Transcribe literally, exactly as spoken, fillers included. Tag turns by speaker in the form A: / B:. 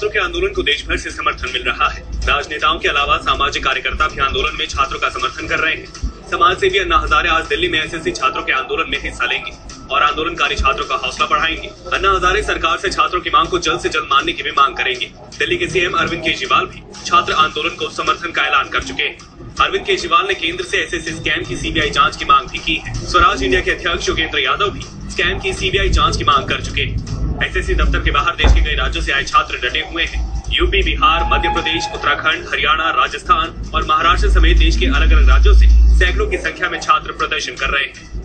A: छात्रों के आंदोलन को देश भर से समर्थन मिल रहा है। राजनेताओं के अलावा सामाजिक कार्यकर्ता भी आंदोलन में छात्रों का समर्थन कर रहे हैं। समाज सेवी अन्ना हजारे आज दिल्ली में एसएससी छात्रों के आंदोलन में हिस्सा लेंगे और आंदोलनकारी छात्रों का हौसला बढ़ाएंगे। अन्ना हजारे सरकार से छात्रों की मांग को जल्द से जल्द मानने की भी मांग करेंगे। दिल्ली के सीएम अरविंद केजरीवाल भी छात्र आंदोलन को समर्थन का ऐलान कर चुके हैं। अरविंद केजरीवाल ने केंद्र से एसएससी स्कैम की सीबीआई जांच की मांग भी की है। स्वराज इंडिया के अध्यक्ष योगेंद्र यादव भी स्कैम की सीबीआई जांच की मांग कर चुके हैं। एसएससी दफ्तर के बाहर देश के कई राज्यों से आए छात्र डटे हुए हैं। यूपी, बिहार, मध्य प्रदेश, उत्तराखंड, हरियाणा, राजस्थान और महाराष्ट्र समेत देश के अलग अलग राज्यों से सैकड़ों की संख्या में छात्र प्रदर्शन कर रहे हैं।